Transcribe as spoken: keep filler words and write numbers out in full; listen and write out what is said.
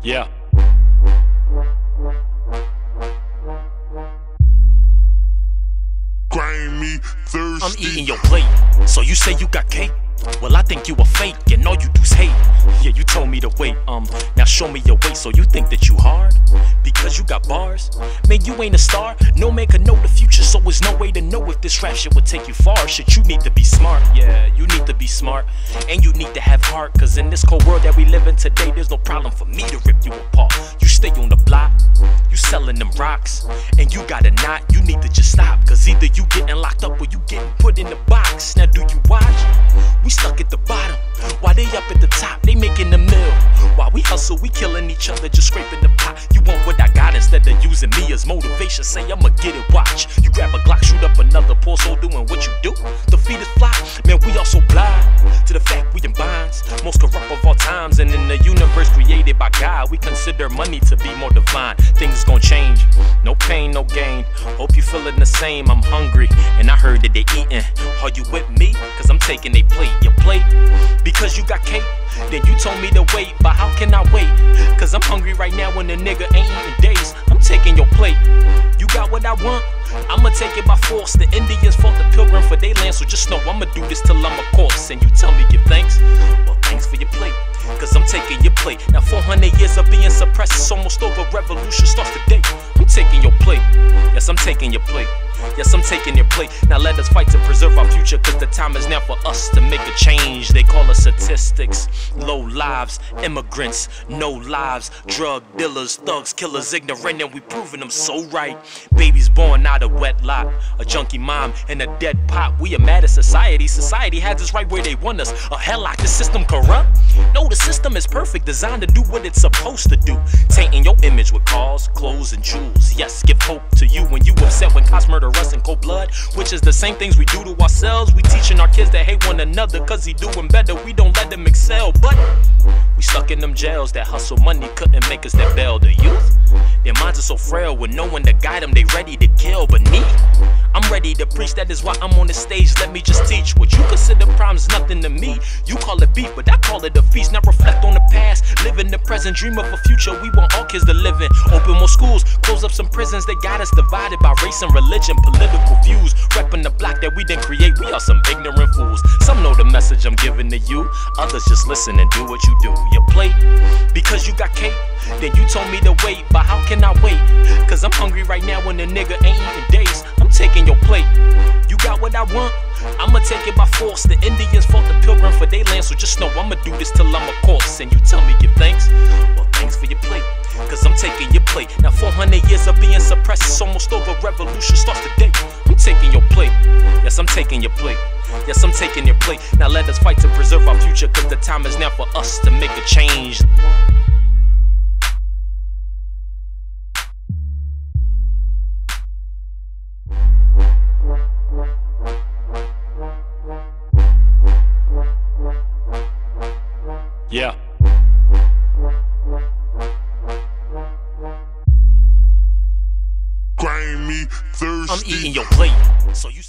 Yeah. Grimy, thirsty. I'm eating your plate. So you say you got cake? Well, I think you a fake, and all you do's hate. Yeah, you told me to wait, um, now show me your weight. So you think that you hard? Because you got bars? Man, you ain't a star. No man can know the future, so there's no way to know if this rap shit would take you far. Shit, you need to be smart. Yeah, you need to be smart. And you need to have heart, cause in this cold world that we live in today, there's no problem for me to rip you apart. You stay on the block, you selling them rocks, and you got a knot. You need to just stop, cause either you getting locked up or you getting put in the box. Now do you watch? We stuck at the bottom, while they up at the top, they making the mill. While we hustle, we killing each other, just scraping the pot. You want what I got instead of using me as motivation. Say I'ma get it, watch. You grab a Glock, shoot up another, poor soul doing what you do. The feet is fly, man, we all so blind to the fact we in binds. Most corrupt of all times, and in the universe created by God, we consider money to be more divine. Things gon' change, no pain, no gain. Hope you feeling the same, I'm hungry, and I heard that they eating. Are you with me? Cause I'm taking they plate. Your plate, because you got cake, then you told me to wait, but how can I wait? Cause I'm hungry right now when the nigga ain't eating days. I'm taking your plate. You got what I want, I'ma take it by force. The Indians fought the pilgrim for their land, so just know I'ma do this till I'm a corpse. And you tell me give thanks, well thanks for your plate, cause I'm taking your plate. Now four hundred years of being suppressed, it's almost over, revolution starts today. I'm taking your plate, yes I'm taking your plate. Yes, I'm taking your plate. Now let us fight to preserve our future, cause the time is now for us to make a change. They call us statistics, low lives, immigrants, no lives, drug dealers, thugs, killers, ignorant, and we proving them so right. Babies born out of wedlock, a junkie mom and a dead pop. We are mad at society. Society has us right where they want us. A headlock, the system corrupt? No, the system is perfect, designed to do what it's supposed to do. Tainting your image with cars, clothes, and jewels. Yes, give hope to you when you upset when cops murder us in cold blood, which is the same things we do to ourselves. We teaching our kids to hate one another, cause he doing better, we don't let them excel. But we stuck in them jails, that hustle money couldn't make us that bail. The youth, their minds are so frail, with no one to guide them, they ready to kill. But me, I'm ready to preach, that is why I'm on the stage. Let me just teach. What you consider problems nothing to me, you call it beef, but I call it a feast. Now reflect on the past, live in the present, dream of a future we want all kids to live in. Open more schools, close up some prisons, they got us divided by race and religion, political views, repping the block that we didn't create. We are some ignorant fools. Some know the message I'm giving to you, others just listen and do what you do. Your plate, because you got cake, then you told me to wait, but how can I wait? Cause I'm hungry right now when the nigga ain't eating days. I'm taking your plate. You got what I want, I'ma take it by force. The Indians fought the pilgrim for their land, so just know I'ma do this till I'm a corpse. And you tell me give thanks, well thanks for your plate, cause I'm taking your plate. Now four hundred years of being suppressed, it's almost over, revolution starts today. I'm taking your plate, yes I'm taking your plate. Yes, I'm taking your plate. Now let us fight to preserve our future, cause the time is now for us to make a change. Yeah. Grimy, thirsty. I'm eating your plate. So you